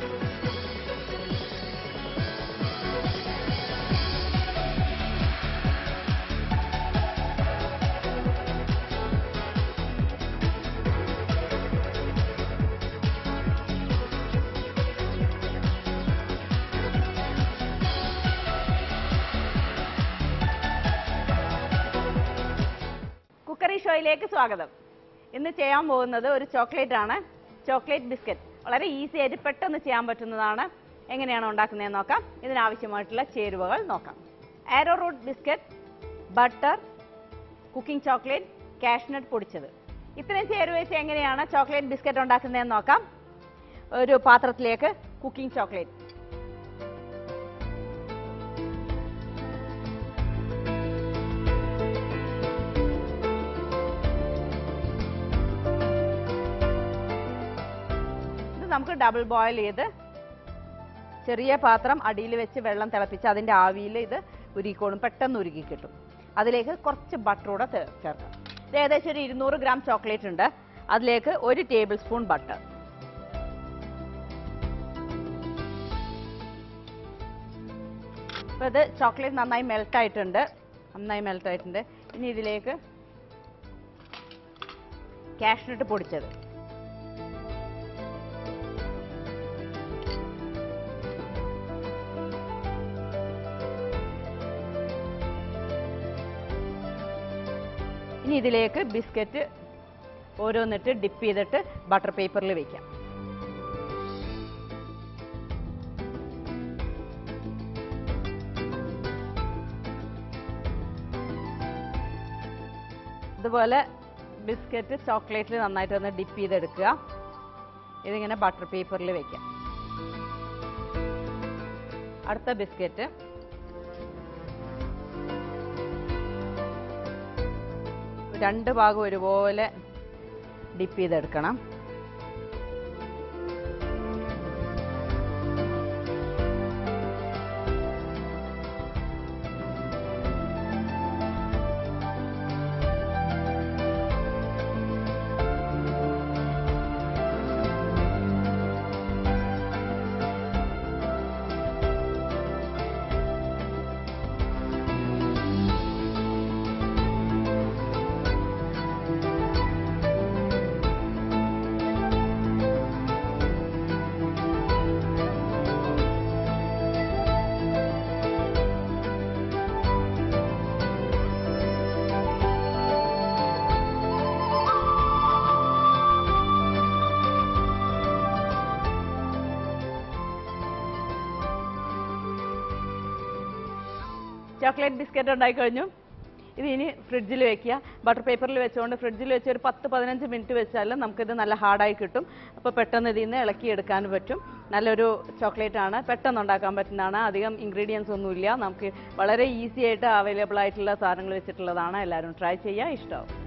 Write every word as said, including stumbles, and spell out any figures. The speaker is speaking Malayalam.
കുക്കറി ഷോയിലേക്ക് സ്വാഗതം. ഇന്ന് ചെയ്യാൻ പോകുന്നത് ഒരു ചോക്ലേറ്റ് ആണ്, ചോക്ലേറ്റ് ബിസ്ക്കറ്റ്. വളരെ ഈസി ആയിട്ട് പെട്ടെന്ന് ചെയ്യാൻ പറ്റുന്നതാണ്. എങ്ങനെയാണ് ഉണ്ടാക്കുന്നതെന്ന് നോക്കാം. ഇതിനാവശ്യമായിട്ടുള്ള ചേരുവകൾ നോക്കാം. Arrowroot biscuit, butter, cooking chocolate, cashew nut പൊടിച്ചത്. ഇത്രയും ചേരുവ വെച്ച് എങ്ങനെയാണ് ചോക്ലേറ്റ് ബിസ്ക്കറ്റ് ഉണ്ടാക്കുന്നതെന്ന് നോക്കാം. ഒരു പാത്രത്തിലേക്ക് കുക്കിംഗ് ചോക്ലേറ്റ്, നമുക്ക് ഡബിൾ ബോയിൽ ചെയ്ത് ചെറിയ പാത്രം അടിയിൽ വെച്ച് വെള്ളം തിളപ്പിച്ച് അതിൻ്റെ ആവിയിൽ ഇത് ഉരുകിക്കോളും, പെട്ടെന്ന് ഉരുകി കിട്ടും. അതിലേക്ക് കുറച്ച് ബട്ടർ കൂടെ ചേർക്കാം. ഇത് ഏകദേശം ഒരു ഇരുന്നൂറ് ഗ്രാം ചോക്ലേറ്റ് ഉണ്ട്. അതിലേക്ക് ഒരു ടേബിൾ സ്പൂൺ ബട്ടർ, അപ്പോൾ ഇത് ചോക്ലേറ്റ് നന്നായി മെൽട്ടായിട്ടുണ്ട് നന്നായി മെൽട്ടായിട്ടുണ്ട് ഇനി ഇതിലേക്ക് കാഷ്നട്ട് പൊടിച്ചത്, ഇനി ഇതിലേക്ക് ബിസ്ക്കറ്റ് ഓരോന്നിട്ട് ഡിപ്പ് ചെയ്തിട്ട് ബട്ടർ പേപ്പറിൽ വെക്കാം. ഇതുപോലെ ബിസ്ക്കറ്റ് ചോക്ലേറ്റിൽ നന്നായിട്ട് ഒന്ന് ഡിപ്പ് ചെയ്തെടുക്കുക. ഇതിങ്ങനെ ബട്ടർ പേപ്പറിൽ വെക്കാം. അടുത്ത ബിസ്ക്കറ്റ് രണ്ട് ഭാഗം ഒരുപോലെ ഡിപ്പ് ചെയ്തെടുക്കണം. ചോക്ലേറ്റ് ബിസ്ക്കറ്റ് ഉണ്ടാക്കി കഴിഞ്ഞു. ഇത് ഇനി ഫ്രിഡ്ജിൽ വെക്കുക. ബട്ടർ പേപ്പറിൽ വെച്ചുകൊണ്ട് ഫ്രിഡ്ജിൽ വെച്ച് ഒരു പത്ത് പതിനഞ്ച് മിനിറ്റ് വെച്ചാൽ നമുക്കിത് നല്ല ഹാർഡായി കിട്ടും. അപ്പോൾ പെട്ടെന്ന് ഇതിൽ നിന്ന് ഇളക്കിയെടുക്കാൻ പറ്റും. നല്ലൊരു ചോക്ലേറ്റ് ആണ്, പെട്ടെന്ന് ഉണ്ടാക്കാൻ പറ്റുന്നതാണ്. അധികം ഇൻഗ്രീഡിയൻസ് ഒന്നുമില്ല. നമുക്ക് വളരെ ഈസി ആയിട്ട് അവൈലബിൾ ആയിട്ടുള്ള സാധനങ്ങൾ വെച്ചിട്ടുള്ളതാണ്. എല്ലാവരും ട്രൈ ചെയ്യുക, ഇഷ്ടമാവും.